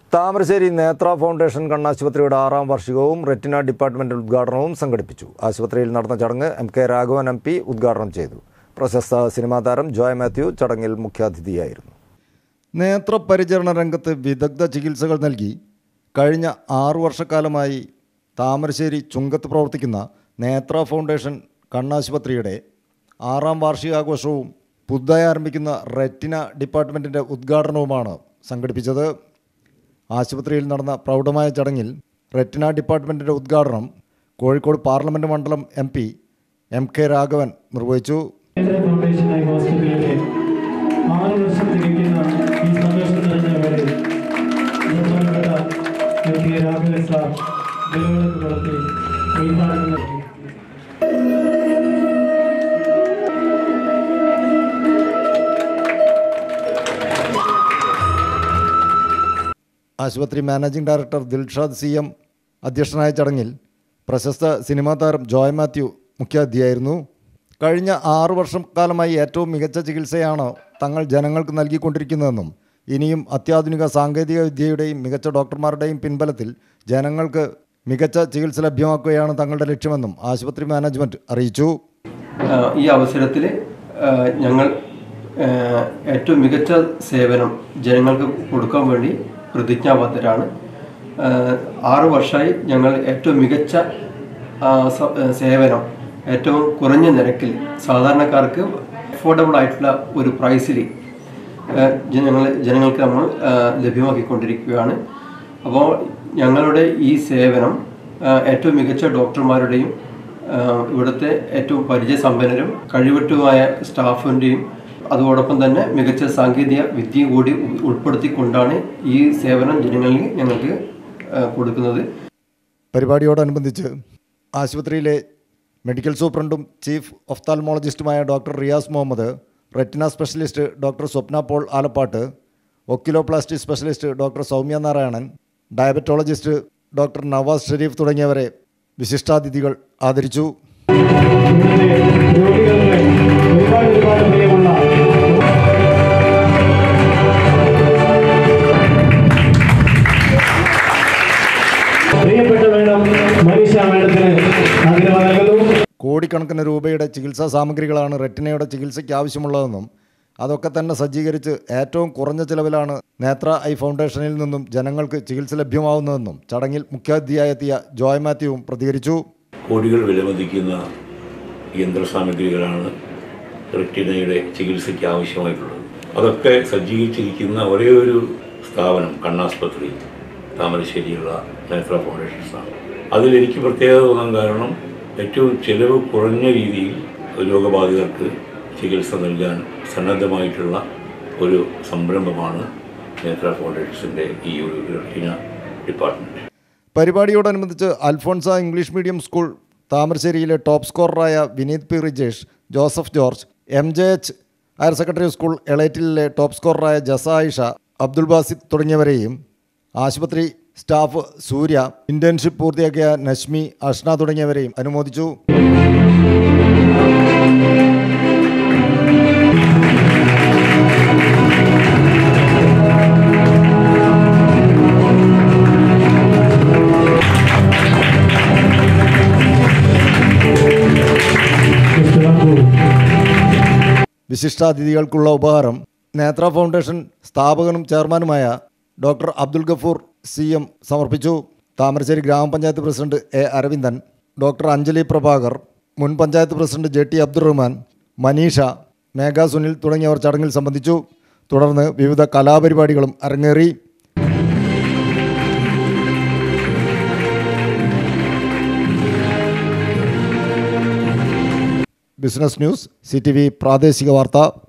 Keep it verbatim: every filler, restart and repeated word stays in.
താമരശ്ശേരി നേത്ര ഫൗണ്ടേഷൻ കണ്ണാശുപത്രിയുടെ ആറാം വാർഷികവും retina department ഉദ്ഘാടനവും സംഘടിപ്പിച്ചു. ആശുപത്രിയിൽ നടന്ന ചടങ്ങ് M K Raghavan M P ഉദ്ഘാടനം ചെയ്തു. പ്രശസ്ത സിനിമാ താരം ജോയ് മാത്യു ചടങ്ങിൽ മുഖ്യാതിഥിയായിരുന്നു. നേത്രപരിചരണ രംഗത്ത് വിദഗ്ധ ചികിത്സകൾ നൽകി കഴിഞ്ഞ ആറു വർഷക്കാലമായി താമരശ്ശേരി ചുങ്കത്ത് പ്രവർത്തിക്കുന്ന നേത്ര ഫൗണ്ടേഷൻ കണ്ണാശുപത്രിയുടെ ആറാം വാർഷികാഘോഷവും പുതുതായി ആരംഭിക്കുന്ന റെറ്റിന ഡിപ്പാർട്ട്മെൻറ്റിൻ്റെ ഉദ്ഘാടനവുമാണ് സംഘടിപ്പിച്ചത്. ആശുപത്രിയിൽ നടന്ന പ്രൗഢമായ ചടങ്ങിൽ റെറ്റിന ഡിപ്പാർട്ട്മെൻറ്റിൻ്റെ ഉദ്ഘാടനം കോഴിക്കോട് പാർലമെൻറ്റ് മണ്ഡലം M P M K Raghavan നിർവഹിച്ചു. ആശുപത്രി managing director Dilshad C M അധ്യക്ഷനായ ചടങ്ങിൽ പ്രശസ്ത സിനിമാ താരം ജോയ് മാത്യു മുഖ്യാതിഥിയായിരുന്നു. കഴിഞ്ഞ ആറു വർഷം കാലമായി ഏറ്റവും മികച്ച ചികിത്സയാണ് തങ്ങൾ ജനങ്ങൾക്ക് നൽകിക്കൊണ്ടിരിക്കുന്നതെന്നും ഇനിയും അത്യാധുനിക സാങ്കേതിക വിദ്യയുടെയും മികച്ച ഡോക്ടർമാരുടെയും പിൻബലത്തിൽ ജനങ്ങൾക്ക് മികച്ച ചികിത്സ ലഭ്യമാക്കുകയാണ് തങ്ങളുടെ ലക്ഷ്യമെന്നും ആശുപത്രി മാനേജ്മെൻറ്റ് അറിയിച്ചു. ഈ അവസരത്തിൽ ഞങ്ങൾ ഏറ്റവും മികച്ച സേവനം ജനങ്ങൾക്ക് കൊടുക്കാൻ വേണ്ടി പ്രതിജ്ഞാബദ്ധരാണ്. ആറു വർഷമായി ഞങ്ങൾ ഏറ്റവും മികച്ച സേവനം ഏറ്റവും കുറഞ്ഞ നിരക്കിൽ സാധാരണക്കാർക്ക് അഫോർഡബിൾ ആയിട്ടുള്ള ഒരു പ്രൈസിൽ ജനങ്ങൾ ജനങ്ങൾക്ക് നമ്മൾ ലഭ്യമാക്കിക്കൊണ്ടിരിക്കുകയാണ്. അപ്പോൾ ഞങ്ങളുടെ ഈ സേവനം ഏറ്റവും മികച്ച ഡോക്ടർമാരുടെയും ഇവിടുത്തെ ഏറ്റവും പരിചയസമ്പന്നരും കഴിവുറ്റതുമായ സ്റ്റാഫിൻ്റെയും അതോടൊപ്പം തന്നെ മികച്ച സാങ്കേതിക വിദ്യ കൂടി ഉൾപ്പെടുത്തിക്കൊണ്ടാണ് ഈ സേവനം ജനങ്ങളിൽ ഞങ്ങൾക്ക് കൊടുക്കുന്നത്. പരിപാടിയോടനുബന്ധിച്ച് ആശുപത്രിയിലെ മെഡിക്കൽ സൂപ്രണ്ടും ചീഫ് ഒഫ്താൽമോളജിസ്റ്റുമായ doctor Riyas Muhammad, retina specialist doctor Swapna Paul Alappatt, oculoplasty specialist doctor Soumya Narayanan, diabetologist doctor Navas Sherif തുടങ്ങിയവരെ വിശിഷ്ടാതിഥികൾ ആദരിച്ചു. കോടിക്കണക്കിന് രൂപയുടെ ചികിത്സാ സാമഗ്രികളാണ് റെറ്റിനയുടെ ചികിത്സയ്ക്ക് ആവശ്യമുള്ളതെന്നും അതൊക്കെ തന്നെ സജ്ജീകരിച്ച് ഏറ്റവും കുറഞ്ഞ ചിലവിലാണ് നേത്ര ഐ ഫൗണ്ടേഷനിൽ നിന്നും ജനങ്ങൾക്ക് ചികിത്സ ലഭ്യമാവുന്നതെന്നും ചടങ്ങിൽ മുഖ്യാതിഥിയായെത്തിയ ജോയ് മാത്യുവും പ്രതികരിച്ചു. കോടികൾ വിലമതിക്കുന്ന യന്ത്രസാമഗ്രികളാണ് റെറ്റിനയുടെ ചികിത്സയ്ക്ക് ആവശ്യമായിട്ടുള്ളത്. അതൊക്കെ സജ്ജീകരിച്ചിരിക്കുന്ന ഒരേ ഒരു സ്ഥാപനം കണ്ണാസ്പത്രി താമരശ്ശേരിയുള്ള നേത്ര ഫൗണ്ടേഷൻസാണ്. അതിലെനിക്ക് പ്രത്യേകത തോന്നാൻ കാരണം ഏറ്റവും ചെലവ് കുറഞ്ഞ രീതിയിൽ രോഗബാധിതർക്ക് ചികിത്സ നൽകാൻ സന്നദ്ധമായിട്ടുള്ള ഒരു സംരംഭമാണ് നേത്ര ഫൗണ്ടേഷൻസിൻ്റെ ഈ ഒരു റെറ്റിന ഡിപ്പാർട്ട്മെൻറ്റ്. പരിപാടിയോടനുബന്ധിച്ച് അൽഫോൺസ ഇംഗ്ലീഷ് മീഡിയം സ്കൂൾ താമരശ്ശേരിയിലെ ടോപ്പ് സ്കോററായ Vineeth P Rijesh, Joseph George, M J H higher secondary school എളേറ്റിലെ ടോപ്പ് സ്കോററായ ജസ ആയിഷ, അബ്ദുൾ ബാസിദ് തുടങ്ങിയവരെയും ആശുപത്രി സ്റ്റാഫ് സൂര്യ, ഇന്റേൺഷിപ്പ് പൂർത്തിയാക്കിയ നശ്മി, അഷ്ന തുടങ്ങിയവരെയും അനുമോദിച്ചു. വിശിഷ്ടാതിഥികൾക്കുള്ള ഉപഹാരം നേത്ര ഫൗണ്ടേഷൻ സ്ഥാപകനും ചെയർമാനുമായ doctor Abdul Gafoor C M സമർപ്പിച്ചു. താമരശ്ശേരി ഗ്രാമപഞ്ചായത്ത് president A Aravindan, doctor Anjali Prabhakar, മുൻ panchayat president J T Abdurahman, Manisha, Megha Sunil തുടങ്ങിയവർ ചടങ്ങിൽ സംബന്ധിച്ചു. തുടർന്ന് വിവിധ കലാപരിപാടികളും അരങ്ങേറി. Business news, C T V പ്രാദേശിക വാർത്ത.